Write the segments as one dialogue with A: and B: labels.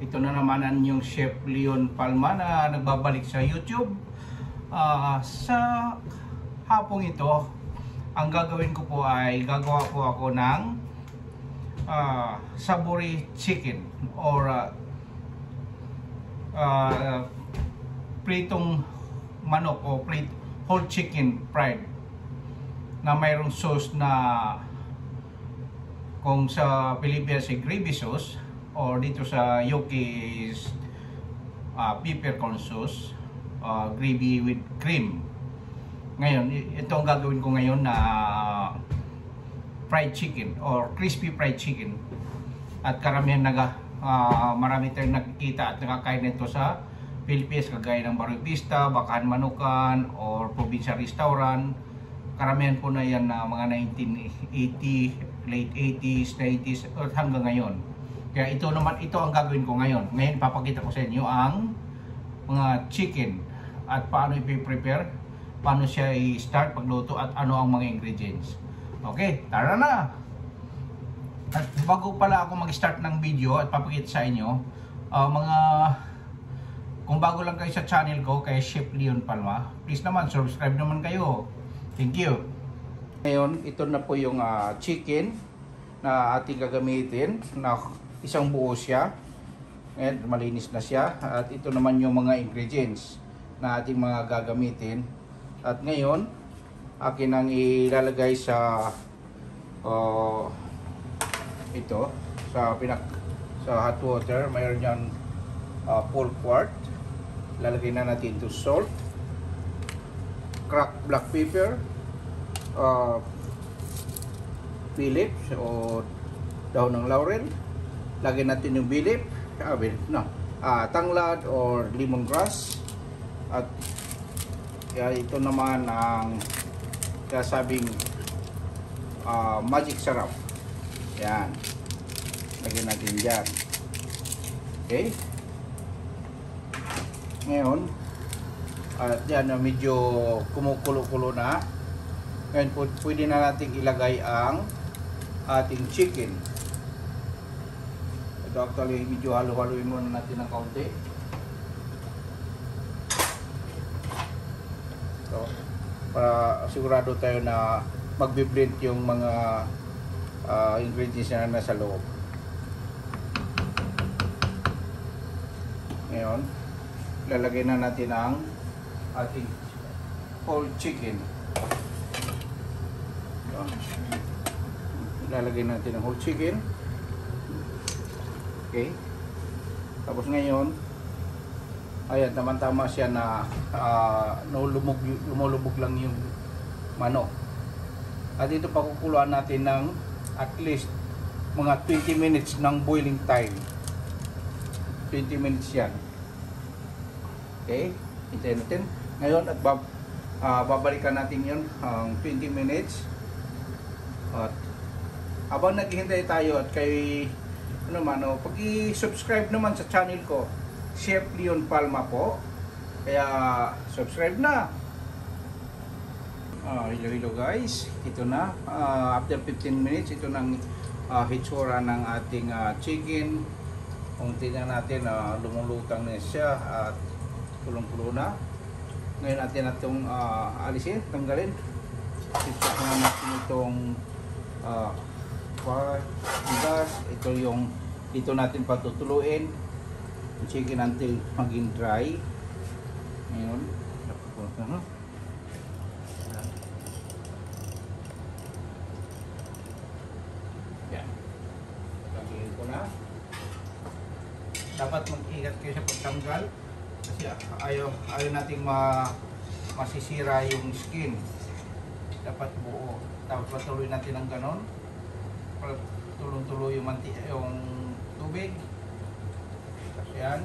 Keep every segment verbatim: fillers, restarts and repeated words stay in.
A: Ito na naman ang yung Chef Leon Palma na nagbabalik sa YouTube. Uh, sa hapong ito, ang gagawin ko po ay gagawa po ako ng uh, savory chicken or uh, uh, pritong manok o prit whole chicken fried na mayroong sauce na kung sa Pilipinas ay gravy sauce or dito sa U K is uh, peppercorn sauce, uh, gravy with cream. Ngayon, ito ang gagawin ko ngayon na fried chicken or crispy fried chicken. At karamihan naga, uh, marami tayong nakikita at nakakain nito sa Pilipinas kagaya ng Barrio Vista, Bakahan Manukan or Provincia Restaurant. Karamihan po na yan na mga nineteen eighty, late eighties, nineties at hanggang ngayon. Kaya ito naman, ito ang gagawin ko ngayon. Ngayon papakita ko sa inyo ang mga chicken at paano i-prepare, paano siya i-start pagluto at ano ang mga ingredients. Okay, tara na! At bago pala ako mag-start ng video at papakita sa inyo, uh, mga kung bago lang kayo sa channel ko, kay Chef Leon Palma, please naman subscribe naman kayo. Thank you. Ngayon, ito na po yung uh, chicken na ating gagamitin, na isang buo siya. Ngayon, malinis na siya. At ito naman yung mga ingredients na ating mga gagamitin. At ngayon, akin ang ilalagay sa uh, ito, sa pinak sa hot water. Mayroon yan uh, full quart. Lalagay na natin ito salt, cracked black pepper, uh, bilip o dahon ng laurel. Lagyan natin yung bilip, ah, bilip no, uh, tanglad or lemongrass. At ya, ito naman ang kasabing uh, magic sarap. Yan, lagyan natin dyan. Okay, ngayon at yan na medyo kumukulo-kulo na. Ngayon pwede na natin ilagay ang ating chicken. Ito actually medyo halo-haloin muna natin ng kaunti. So, para sigurado tayo na magbi-blend yung mga uh, ingredients na nasa loob. Ngayon, lalagay na natin ang ating whole chicken. Lalagay natin ang whole chicken. Okay. Tapos ngayon, ayan, tama-tama siya na uh, lumulubog, lumulubog lang yung manok. At ito pakukuluan natin ng at least mga twenty minutes ng boiling time. twenty minutes yan. Okay, hintayin natin. Ngayon at bab, uh, babalikan natin yun ang um, twenty minutes. At habang naghihintay tayo at kay ano man, oh, pag-i-subscribe naman sa channel ko, Chef Leon Palma po. Kaya subscribe na. Uh, hello hello guys. Ito na uh, after fifteen minutes, ito nang uh, hitsura ng ating uh, chicken. Kung tingnan natin, uh, lumulutang na siya at kulong-kulo na. Ngayon natin itong uh, alisin, tanggalin. Sipsak na natin itong uh, gas. Ito yung dito natin patutuluin yung chicken until maging dry. Ngayon uh, yan, lagyan ko na. Dapat mag-ingat kayo sa pagtanggal kasi ayaw, ayaw nating ma, masisira yung skin. Dapat buo. Tapos patuloy natin ng ganon. Tulong-tuloy yung, manti, yung tubig. Tapos yan.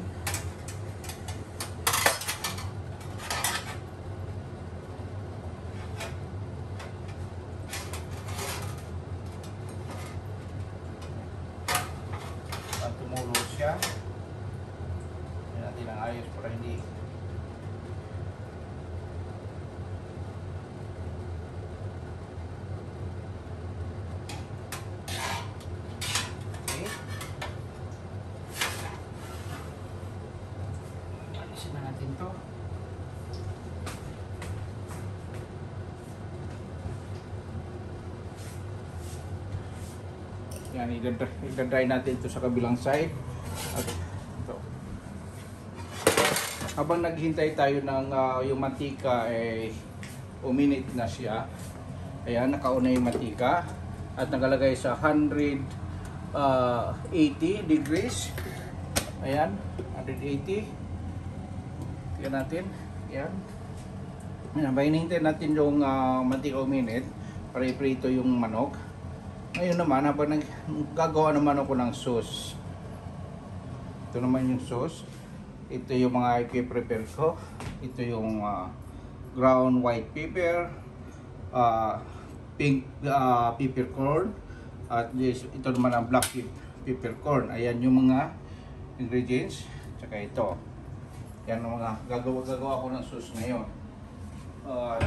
A: At tumulo siya. Yan natin ang ayos para hindi to. Yan, i-dry natin ito sa kabilang side. At ito. Habang naghintay tayo ng uh, yung mantika, eh, uminit na siya. Ayan, nakauna yung mantika. At nakalagay sa one eighty degrees. Ayan, one eighty. Tignan natin. Ayan. Ayan, hinihintay natin yung uh, mantika uminit para iprito yung manok. Ngayon naman, habang gagawa naman ako ng sauce. Ito naman yung sauce. Ito yung mga ipiprepare ko. Ito yung uh, ground white pepper, uh, pink uh, peppercorn, at this, ito naman ang black peppercorn. Ayan yung mga ingredients. Tsaka ito. Yan ang mga gagawa-gagawa ko ng sauce ngayon. Uh,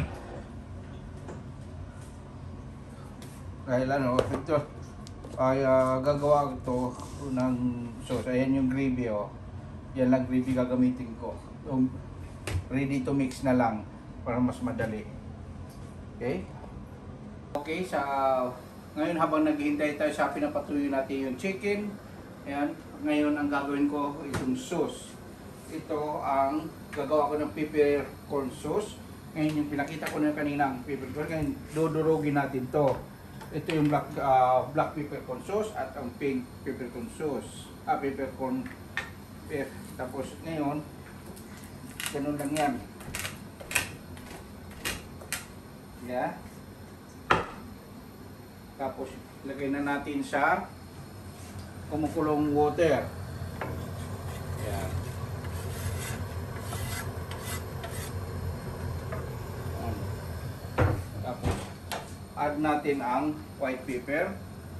A: Dahil ano, ito ay uh, gagawa ko ng sauce. Ayan yung gravy, oh. Yan lang gravy gagamitin ko. So, ready to mix na lang para mas madali. Okay? Okay, sa ngayon habang naghihintay tayo sa pinapatuloy natin yung chicken. Ayan, ngayon ang gagawin ko itong sauce. Ito ang gagawa ko ng peppercorn sauce. Ngayon yung pinakita ko na kaninang peppercorn, ngayon dudurugin natin to. Ito yung black uh, black peppercorn sauce at ang pink peppercorn sauce. Ah, peppercorn pep. Tapos ngayon, ganun lang yan. Yeah. Tapos lagay na natin sa kumukulong water. Yeah. Tapos add natin ang white pepper.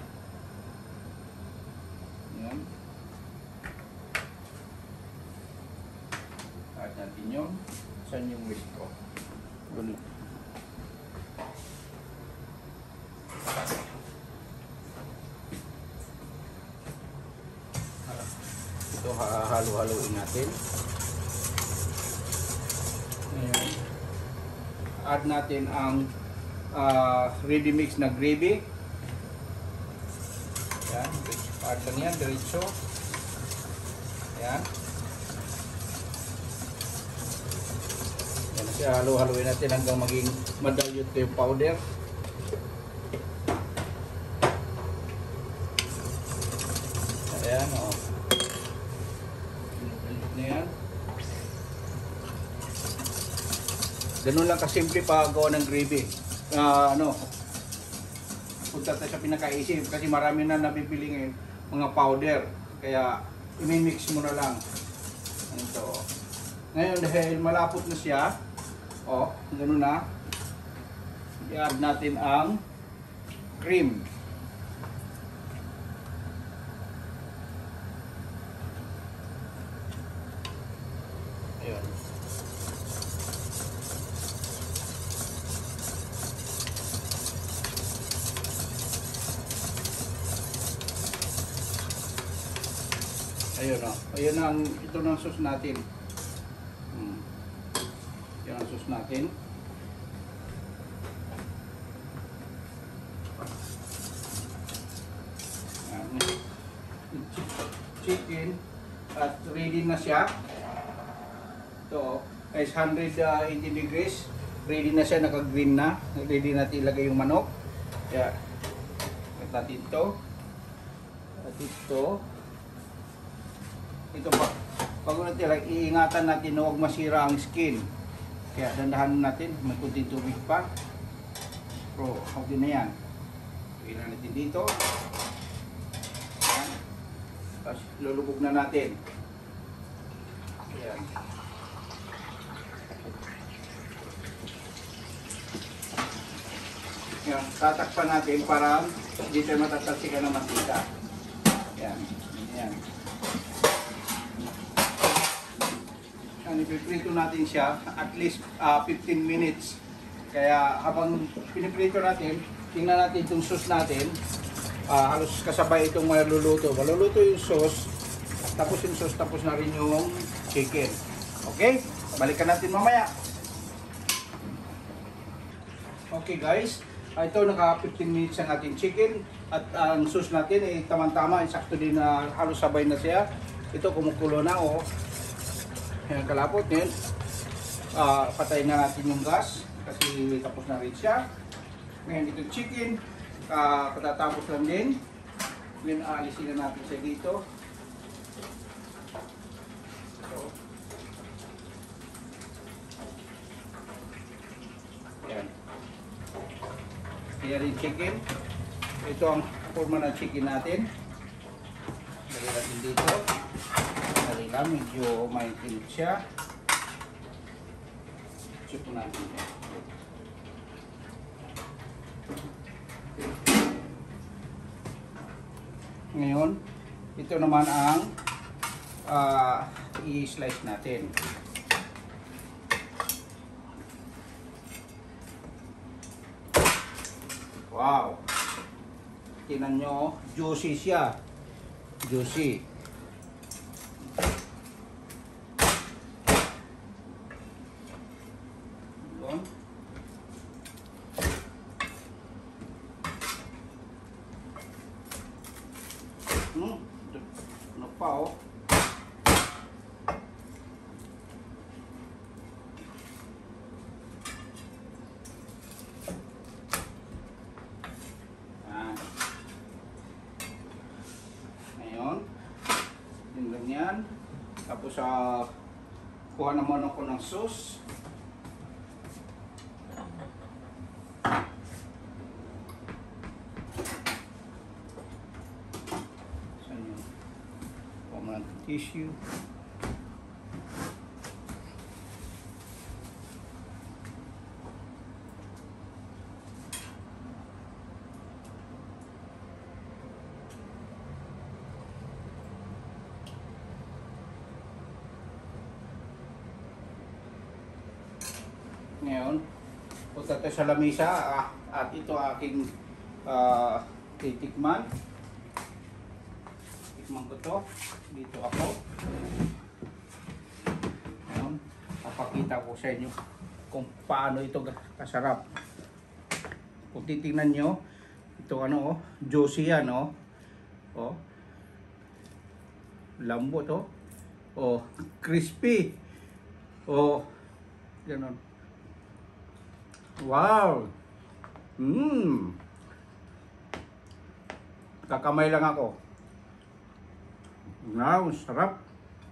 A: Yan. Add natin yun. Saan yung whisk ko? Ganun. Ito halo-haloin natin. Ayan. Add natin ang Uh, ready mix na gravy. Yan, add lang yan, diretso. Yan. Yan siya, halo-haloin natin hanggang maging madalyot yung powder. Ayan, o. Oh. Na yan. Ganun lang kasimple paggawa ng gravy. Uh, ano, punta tayo sa pinakaisip kasi marami na nabibiling mga powder, kaya i-mix mo na lang ito. Ngayon dahil malapot na siya, oh, ganoon na, i-add natin ang cream. Ayun. Ayun o. Oh. Ayun ang, ito na ang sauce natin. Hmm. Yan ang sauce natin. Chicken. At ready na siya. Ito is one eighty degrees. Ready na siya. Naka-green na. Ready natin ilagay yung manok. Kaya, yeah. Natin ito. At ito. Ito pa, pag natin, like, iingatan natin na huwag masira ang skin. Kaya dandahan natin, may kunting tubig pa. Pero, okay na yan. Ilan natin dito. Ayan. Tapos, lulubog na natin. Ayan. Ayan, tatakpan natin para hindi tayo matatalsikan ng mantika. Ayan. Ayan. Ipiprito natin siya at least uh, fifteen minutes. Kaya habang piniprito natin, tingnan natin itong sauce natin. Uh, halos kasabay itong maluluto. Maluluto yung sauce, tapos yung sauce, tapos na rin yung chicken. Okay, balikan natin mamaya. Okay guys, uh, ito naka fifteen minutes ang ating chicken at uh, ang sauce natin ay eh, tamang-tama, sakto din na uh, halos sabay na siya. Ito kumukulo na oh. Ayan kalapot ngayon. Uh, patayin na natin yung gas kasi tapos na rin siya. Ngayon ito chicken, uh, katatapos lang din. Ngayon aalisin na natin siya dito. So, ayan. Ayan yung chicken. Ito ang forma ng chicken natin. Dali natin dito. Dali lang, medyo maintinit siya. Chupo natin. Ngayon, ito naman ang uh, i-slice natin. Wow! Tingnan nyo, juicy siya. Juicy. Yun. Hmm, ano pa oh. Yung ganyan. Tapos uh, kuha naman ako ng sauce. Saan yun? Kuha mo ng tissue. Ngayon, punta tayo sa lamesa ah, at ito aking uh, titikman. Tikman ko to. Dito ako. Ngayon, papakita ko sa inyo kung paano ito kasarap. Kung titingnan nyo, ito ano oh, juicy yan oh. Oh. Lambot oh. Oh, crispy. Oh, ganun. Wow! Mmm! Kakamay lang ako. Wow, sarap.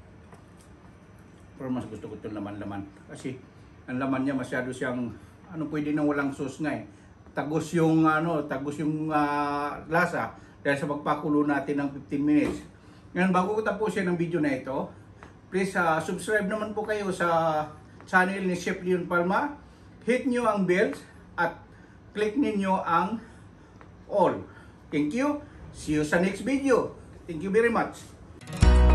A: Pero mas gusto ko itong laman-laman. Kasi ang laman niya masyado siyang, ano pwede nang walang sauce nga eh. Tagos yung, ano, tagos yung uh, lasa dahil sa pagpakulo natin ng fifteen minutes. Ngayon, bago ko tapusin ang video na ito, please uh, subscribe naman po kayo sa channel ni Chef Leon Palma. Hit nyo ang bell at click ninyo ang all. Thank you. See you sa next video. Thank you very much.